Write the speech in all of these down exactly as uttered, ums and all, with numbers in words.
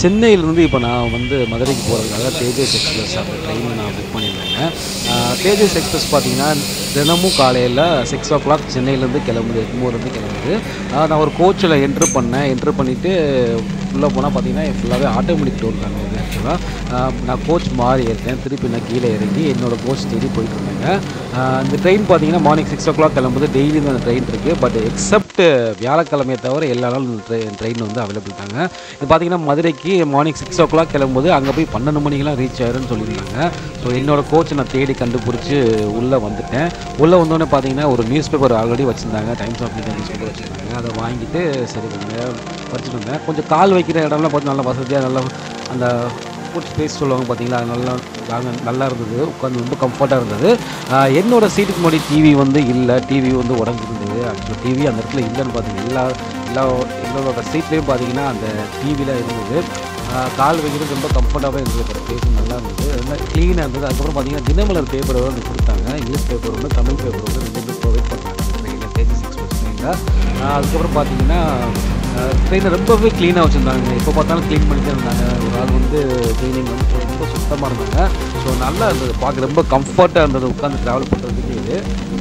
சென்னையிலேருந்து இப்போ நான் வந்து மதுரைக்கு போகிறதுக்காக தேஜஸ் எக்ஸ்பிரஸ் அந்த ட்ரெயினில் நான் புக் பண்ணியிருந்தேங்க. தேஜஸ் எக்ஸ்பிரஸ் பார்த்தீங்கன்னா தினமும் காலையில் சிக்ஸ் ஓ கிளாக் சென்னையிலேருந்து கிளம்புது, எக்மோர்லேருந்து கிளம்புது. நான் ஒரு கோச்சில் என்ட்ரு பண்ணேன். என்ட்ரு பண்ணிவிட்டு உள்ளே போனால் பார்த்தீங்கன்னா ஃபுல்லாகவே ஆட்டோமேட்டிக் டோர் தாங்க இது. ஆக்சுவலாக நான் கோச் மாறி இருக்கேன், திருப்பி நான் கீழே இறங்கி என்னோடய கோச் தேடி போயிட்டு இருந்தேங்க. இந்த ட்ரெயின் பார்த்தீங்கன்னா மார்னிங் சிக்ஸ் ஓ கிளாக் கிளம்புது. டெய்லி தான் அந்த ட்ரெயின் இருக்குது. பட் எக்ஸப்ட் வியாழக்கிழமையை தவிர எல்லா நாளும் இந்த ட்ரெயின் ட்ரெயின் வந்து அவைலபிள் தாங்க. இது பார்த்தீங்கன்னா மதுரைக்கு மார்னிங் சிக்ஸ் ஓ கிளாக் கிளம்பும்போது அங்கே போய் பன்னெண்டு மணிக்கெலாம் ரீச் ஆயிருன்னு சொல்லியிருந்தாங்க. ஸோ என்னோடய கோச் நான் தேடி கண்டுபிடிச்சி உள்ளே வந்துட்டேன். உள்ளே வந்தோடனே பார்த்தீங்கன்னா ஒரு நியூஸ் பேப்பர் ஆல்ரெடி வச்சுருந்தாங்க, Times of India news paper வச்சுருந்தாங்க. அதை வாங்கிட்டு சரி கொஞ்சம் படிச்சுட்டு இருந்தேன். கொஞ்சம் கால் வைக்கிற இடம்லாம் பார்த்து நல்லா வசதியாக நல்லா அந்த ஃபுட் ஸ்பேஸ் சொல்லுவாங்க பார்த்தீங்களா, அது நல்லா நாங்கள் நல்லா இருந்தது. உட்காந்து ரொம்ப கம்ஃபர்ட்டாக இருந்தது. என்னோடய சீட்டுக்கு முன்னாடி டிவி வந்து இல்லை, டிவி வந்து உடஞ்சிருந்தது. ஆக்சுவலாக டிவி அந்த இடத்துல இல்லைன்னு பார்த்தீங்கன்னா எல்லா எல்லா எங்களோட சீட்லேயும் பார்த்தீங்கன்னா அந்த டிவிலாம் இருந்தது. கால் வைக்கிறது ரொம்ப கம்ஃபர்ட்டாகவே இருந்தது. ஸ்பேஸ் நல்லா இருந்தது, ரொம்ப க்ளீனாக இருந்தது. அதுக்கப்புறம் பார்த்தீங்கன்னா தினமலர் பேப்பர் வந்து கொடுத்தாங்க. இங்கிலீஷ் பேப்பர் ஒன்று, தமிழ் பேப்பர் வந்து ரெண்டு ப்ரொவைட் பண்ணாங்க ட்ரெயினில், தேஜஸ் எக்ஸ்பிரஸ் ட்ரெயினில். அதுக்கப்புறம் பார்த்தீங்கன்னா ட்ரெயினை ரொம்பவே க்ளீனாக வச்சுருந்தாங்க. எப்போ பார்த்தாலும் க்ளீன் பண்ணிட்டு இருந்தாங்க. ஒரு ஆள் வந்து க்ளீனிங் வந்து ரொம்ப சுத்தமாக இருந்தாங்க. ஸோ நல்லா இருந்தது, பார்க்க ரொம்ப கம்ஃபர்ட்டாக இருந்தது உட்காந்து ட்ராவல் பண்ணுறதுக்கு. இது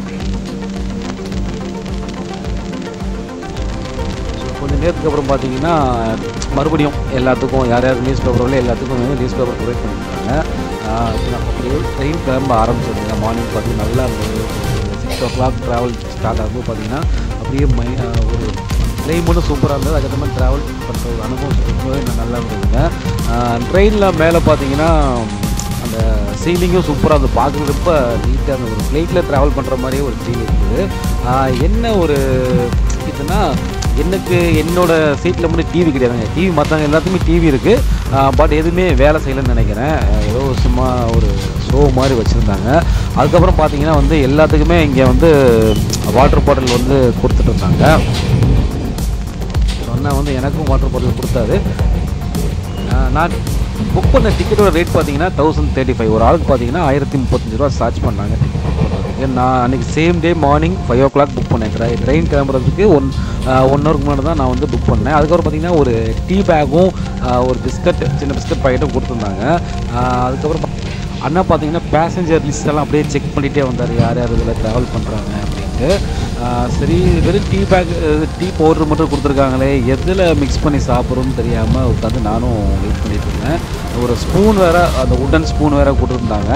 ஸோ கொஞ்சம் நேரத்துக்கு அப்புறம் பார்த்தீங்கன்னா மறுபடியும் எல்லாத்துக்கும் யார் யார் நியூஸ் பேப்பரில் எல்லாத்துக்கும் நியூஸ் பேப்பர் ப்ரொவைட் பண்ணியிருக்காங்க. நான் அப்படியே ட்ரெயின் கிளம்ப ஆரம்பிச்சிருந்தேங்க. மார்னிங் பார்த்தீங்கன்னா நல்லா இருந்தது. Six o'clock travel start ஆகும்போது பார்த்தீங்கன்னா அப்படியே மை ஒரு ட்ரெயின் மட்டும் சூப்பராக இருந்தது. அதுக்கேற்ற மாதிரி ட்ராவல் பண்ணுற ஒரு அனுபவம் ரொம்பவே நல்லா இருந்ததுங்க. ட்ரெயினில் மேலே பார்த்தீங்கன்னா அந்த சீலிங்கும் சூப்பராக இருந்தது, பார்க்குறது ரொம்ப நீட்டாக இருந்தது. ஒரு ஃப்ளைட்டில் ட்ராவல் பண்ணுற மாதிரியே ஒரு ஃபீல் இருந்தது. என்ன ஒரு இதுன்னா எனக்கு என்னோடய சீட்டில் மட்டும் டிவி கிடையாதுங்க. டிவி மற்றவங்க எல்லாத்துக்குமே டிவி இருக்குது, பட் எதுவுமே வேலை செய்யலைன்னு நினைக்கிறேன். ஏதோ சும்மா ஒரு ஷோ மாதிரி வச்சுருந்தாங்க. அதுக்கப்புறம் பார்த்தீங்கன்னா வந்து எல்லாத்துக்குமே இங்கே வந்து வாட்டர் பாட்டில் வந்து கொடுத்துட்டு இருந்தாங்க. சொன்னால் வந்து எனக்கும் வாட்டர் பாட்டில் கொடுத்தாரு. நான் புக் பண்ண டிக்கெட்டோட ரேட் பார்த்தீங்கன்னா தௌசண்ட் தேர்ட்டி ஃபைவ் ஒரு ஆளுக்கு பார்த்தீங்கன்னா ஆயிரத்தி முப்பத்தஞ்சு ரூபா சார்ஜ் பண்ணாங்க டிக்கெட் புக் பண்ணுறதுக்கு. நான் அன்றைக்கி same day morning five o'clock book பண்ணேன். ட்ரை ட்ரெயின் கிளம்புறதுக்கு ஒன் ஒன் ஹவருக்கு முன்னாடி தான் நான் வந்து புக் பண்ணேன். அதுக்கப்புறம் பார்த்தீங்கன்னா ஒரு டீ பேக்கும் ஒரு பிஸ்கட் சின்ன பிஸ்கட் பாக்கெட்டும் கொடுத்துருந்தாங்க. அதுக்கப்புறம் அண்ணா பார்த்தீங்கன்னா பேசஞ்சர் லிஸ்ட்டெல்லாம் அப்படியே செக் பண்ணிகிட்டே வந்தார், யார் யார் இதில் ட்ராவல் பண்ணுறாங்க அப்படின்ட்டு. சரி வெறும் டீ பேக் டீ பவுட்ரு மட்டும் கொடுத்துருக்காங்களே, எதில் மிக்ஸ் பண்ணி சாப்பிட்றோன்னு தெரியாமல் உட்காந்து நானும் வெயிட் பண்ணிட்டு இருந்தேன். ஒரு ஸ்பூன் வேறு, அந்த உட்டன் ஸ்பூன் வேறு கொடுத்துருந்தாங்க.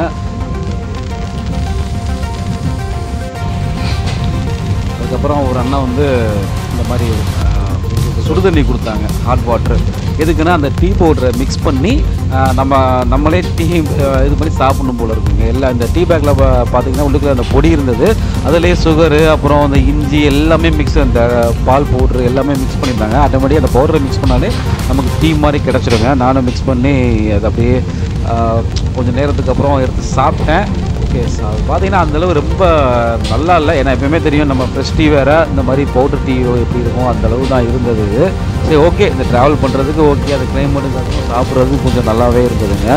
அதுக்கப்புறம் ஒரு அண்ணா வந்து இந்த மாதிரி சுடுதண்ணி கொடுத்தாங்க, ஹாட் வாட்டர். எதுக்குன்னா அந்த டீ பவுடரை மிக்ஸ் பண்ணி நம்ம நம்மளே டீ இது பண்ணி சாப்பிடணும் போல் இருக்குங்க. எல்லாம் இந்த டீ பேக்கில் பார்த்திங்கன்னா உள்ளுக்குள்ள அந்த பொடி இருந்தது, அதுலேயே சுகரு அப்புறம் அந்த இஞ்சி எல்லாமே மிக்ஸ், அந்த பால் பவுட்ரு எல்லாமே மிக்ஸ் பண்ணியிருந்தாங்க. ஆட்டோமேட்டிக்காக அந்த பவுடரை மிக்ஸ் பண்ணாலே நமக்கு டீ மாதிரி கிடச்சிடுங்க. நானும் மிக்ஸ் பண்ணி அதை அப்படியே கொஞ்சம் நேரத்துக்கு அப்புறம் எடுத்து சாப்பிட்டேன். ஓகே, அது பார்த்தீங்கன்னா அந்தளவு ரொம்ப நல்லா இல்லை. ஏன்னா எப்பவுமே தெரியும் நம்ம ஃப்ரெஷ் டீ வேறு, இந்த மாதிரி பவுடர் டீ எப்படி இருக்கும் அந்தளவு தான் இருந்தது. சரி ஓகே, இந்த ட்ராவல் பண்ணுறதுக்கு ஓகே, அது கிளைமேட்டுக்கு சாப்பிட்றதுக்கு கொஞ்சம் நல்லாவே இருந்ததுங்க.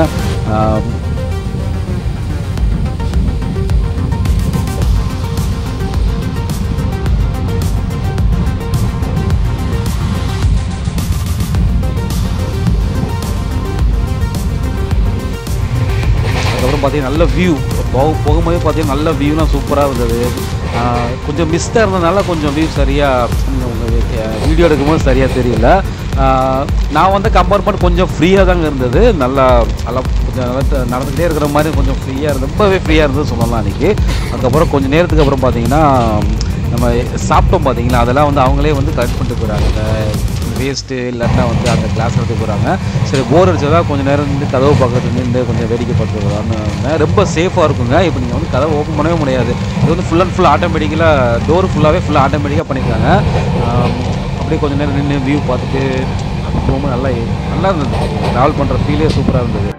அதுக்கப்புறம் பார்த்தீங்கன்னா நல்ல வியூ போக போகும்போது பார்த்தீங்கன்னா நல்ல வியூலாம் சூப்பராக இருந்தது. கொஞ்சம் மிஸ்டாக இருந்ததுனால கொஞ்சம் வியூ சரியாக வீடியோ எடுக்கும்போது சரியாக தெரியல. நான் வந்து கம்பேர் பண்ணி கொஞ்சம் ஃப்ரீயாக தாங்க இருந்தது. நல்லா நல்லா கொஞ்சம் நல்லா நடந்துக்கிட்டே இருக்கிற மாதிரி கொஞ்சம் ஃப்ரீயாக இருந்தது, ரொம்பவே ஃப்ரீயாக இருந்தது சொல்லலாம் அன்றைக்கி. அதுக்கப்புறம் கொஞ்சம் நேரத்துக்கு அப்புறம் பார்த்தீங்கன்னா நம்ம சாப்பிட்டோம் பார்த்தீங்களா, அதெல்லாம் வந்து அவங்களே வந்து கலெக்ட் பண்ணிட்டு போகிறாங்க. இந்த வேஸ்ட்டு இல்லாட்டா வந்து அந்த கிளாஸ் எடுத்து போகிறாங்க. சரி போர் அடிச்சதாக கொஞ்சம் நேரம் வந்து கதவு பக்கத்துல நின்று கொஞ்சம் வேடிக்கை பார்த்துருவாங்க. ரொம்ப சேஃபாக இருக்குங்க. இப்போ நீங்கள் வந்து கதவை ஓப்பன் பண்ணவே முடியாது. இது வந்து ஃபுல் அண்ட் ஃபுல் ஆட்டோமேட்டிக்கலாக டோர் ஃபுல்லாகவே ஃபுல்லாக ஆட்டோமேட்டிக்காக பண்ணியிருக்காங்க. அப்படியே கொஞ்சம் நேரம் நின்று வியூ பார்த்துட்டு ரொம்ப நல்லா நல்லா இருந்தது. ட்ராவல் பண்ணுற ஃபீலே சூப்பராக இருந்தது.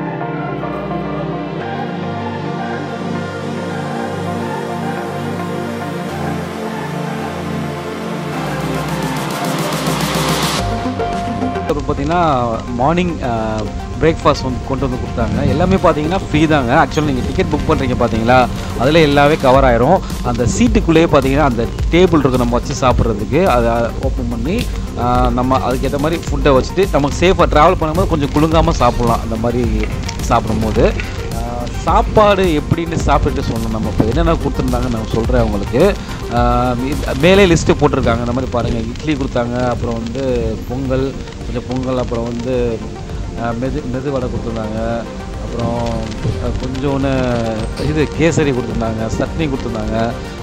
பார்த்தீங்கன்னா மார்னிங் பிரேக்ஃபாஸ்ட் வந்து கொண்டு வந்து கொடுத்தாங்க. எல்லாமே பார்த்தீங்கன்னா ஃப்ரீ தாங்க. ஆக்சுவலாக நீங்கள் டிக்கெட் புக் பண்ணுறீங்க பார்த்தீங்களா, அதில் எல்லாமே கவர் ஆயிரும். அந்த சீட்டுக்குள்ளேயே பார்த்தீங்கன்னா அந்த டேபிள் இருக்குது நம்ம வச்சு சாப்பிட்றதுக்கு, அதை ஓப்பன் பண்ணி நம்ம அதுக்கேற்ற மாதிரி ஃபுட்டை வச்சுட்டு நமக்கு சேஃபாக ட்ராவல் பண்ணும்போது கொஞ்சம் குலுங்காமல் சாப்பிட்லாம். அந்த மாதிரி சாப்பிடும்போது சாப்பாடு எப்படின்னு சாப்பிட்டுட்டு சொல்லணும். நம்ம இப்போ என்னென்ன கொடுத்துருந்தாங்க நான் சொல்கிறேன் உங்களுக்கு. மேலே லிஸ்ட்டு போட்டிருக்காங்க. இந்த மாதிரி பாருங்கள், இட்லி கொடுத்தாங்க, அப்புறம் வந்து பொங்கல், கொஞ்சம் பொங்கல், அப்புறம் வந்து மெது மெது வடை கொடுத்துருந்தாங்க, அப்புறம் கொஞ்சோன்னு இது கேசரி கொடுத்துருந்தாங்க, சட்னி கொடுத்துருந்தாங்க,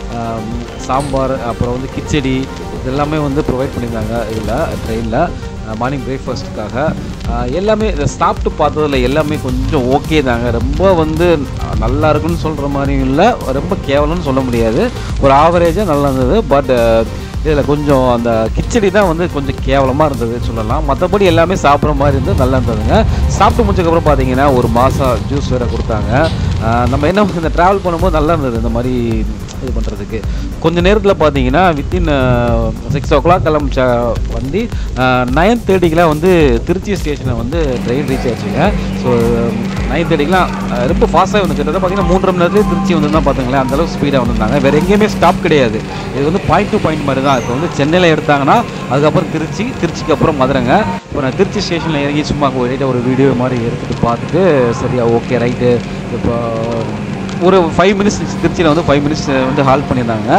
சாம்பார், அப்புறம் வந்து கிச்சடி, இது எல்லாமே வந்து ப்ரொவைட் பண்ணியிருந்தாங்க இதில் ட்ரெயினில் மார்னிங் பிரேக்ஃபாஸ்ட்டுக்காக. எல்லாமே இதை சாப்பிட்டு பார்த்ததில் எல்லாமே கொஞ்சம் ஓகே தாங்க. ரொம்ப வந்து நல்லா இருக்குன்னு சொல்கிற மாதிரியும் இல்லை, ரொம்ப கேவலம்னு சொல்ல முடியாது, ஒரு ஆவரேஜாக நல்லா இருந்தது. பட் இதில் கொஞ்சம் அந்த கிச்சடி தான் வந்து கொஞ்சம் கேவலமாக இருந்தது சொல்லலாம். மற்றபடி எல்லாமே சாப்பிட்ற மாதிரி இருந்து நல்லா இருந்ததுங்க. சாப்பிட்டு முடிச்சதுக்கப்புறம் பார்த்தீங்கன்னா ஒரு மாதம் ஜூஸ் வேறு கொடுத்தாங்க. நம்ம என்ன இந்த ட்ராவல் பண்ணும்போது நல்லா இருந்தது இந்த மாதிரி இது பண்ணுறதுக்கு. கொஞ்சம் நேரத்தில் பார்த்தீங்கன்னா வித்தின் சிக்ஸ் ஓ கிளாக் கிளம்பிச்ச வண்டி நைன் தேர்ட்டிக்கெலாம் வந்து திருச்சி ஸ்டேஷனை வந்து ட்ரெயின் ரீச் ஆகிடுச்சுங்க. ஸோ நைன் தேர்ட்டிக்கெலாம் ரொம்ப ஃபாஸ்ட்டாக வந்துச்சு. கிட்டத்தட்ட பார்த்தீங்கன்னா மூன்றரை மணி நேரத்துலேயே திருச்சி வந்துருந்தா பார்த்துங்களேன், அந்தளவுக்கு ஸ்பீடாக வந்திருந்தாங்க. வேறு எங்கேயுமே ஸ்டாப் கிடையாது. இது வந்து பாயிண்ட் டு பாயிண்ட் மாதிரி தான். இப்போ வந்து சென்னையில் எடுத்தாங்கன்னா அதுக்கப்புறம் திருச்சி, திருச்சிக்கு அப்புறம் மதுரைங்க. இப்போ நான் திருச்சி ஸ்டேஷனில் இறங்கி சும்மா ஒரு ஒரு வீடியோ மாதிரி எடுத்துகிட்டு பார்த்துட்டு சரியா ஓகே ரைட்டு. இப்போ ஒரு ஃபைவ் மினிட்ஸ் திருச்சியில் வந்து ஃபைவ் மினிட்ஸ் வந்து ஹால்ட் பண்ணியிருந்தாங்க.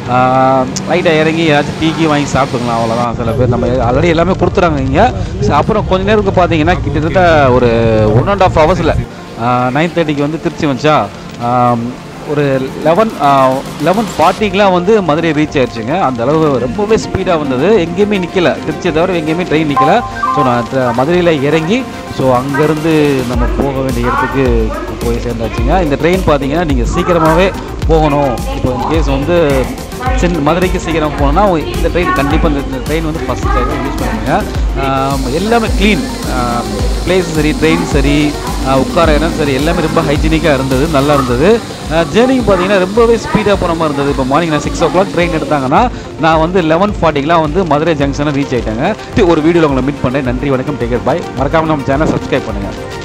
லைட்டாக இறங்கி ஏதாச்சும் டீக்கி வாங்கி சாப்பிட்டுக்கலாம், அவ்வளோதான். சில பேர் நம்ம ஆல்ரெடி எல்லாமே கொடுத்துறாங்க இங்கே. அப்புறம் கொஞ்சம் நேரத்துக்கு பார்த்தீங்கன்னா கிட்டத்தட்ட ஒரு ஒன் அண்ட் ஆஃப் ஹவர்ஸில் நைன் தேர்ட்டிக்கு வந்து திருச்சி வந்துச்சா, ஒரு லெவன் லெவன் ஃபார்ட்டிக்கெலாம் வந்து மதுரை ரீச் ஆயிடுச்சுங்க. அந்த அளவு ரொம்பவே ஸ்பீடாக வந்தது. எங்கேயுமே நிற்கலை, திருச்சியை தவிர எங்கேயுமே ட்ரெயின் நிற்கலை. ஸோ நான் மதுரையில் இறங்கி ஸோ அங்கேருந்து நம்ம போக வேண்டிய இடத்துக்கு போய் சேர்ந்தாச்சுங்க. இந்த ட்ரெயின் பார்த்தீங்கன்னா நீங்கள் சீக்கிரமாகவே போகணும். இப்போ இன்கேஸ் வந்து சென் மதுரைக்கு சீக்கிரம் போனோன்னா இந்த ட்ரெயின் கண்டிப்பாக இந்த ட்ரெயின் வந்து ஃபஸ்ட் டைம் யூஸ் பண்ணுங்க. எல்லாமே க்ளீன் பிளேஸ் சரி, ட்ரெயின் சரி, உட்கார இடம் சரி, எல்லாமே ரொம்ப ஹைஜீனிக்காக இருந்தது, நல்லா இருந்தது. ஜேர்னிங் பார்த்தீங்கன்னா ரொம்பவே ஸ்பீடாக போன மாதிரி இருந்தது. இப்போ மார்னிங் நான் சிக்ஸ் ஓ கிளாக் ட்ரெயின் எடுத்தாங்கன்னா நான் வந்து லெவன் ஃபார்ட்டிக்கெலாம் வந்து மதுரை ஜங்ஷனை ரீச் ஆகிட்டாங்க. ஒரு வீடியோவில் உங்களை மீட் பண்ணுறேன். நன்றி, வணக்கம், டேக் கேர், பாய். மறக்காமல் நம்ம சேனல் சப்ஸ்கிரைப் பண்ணுங்கள்.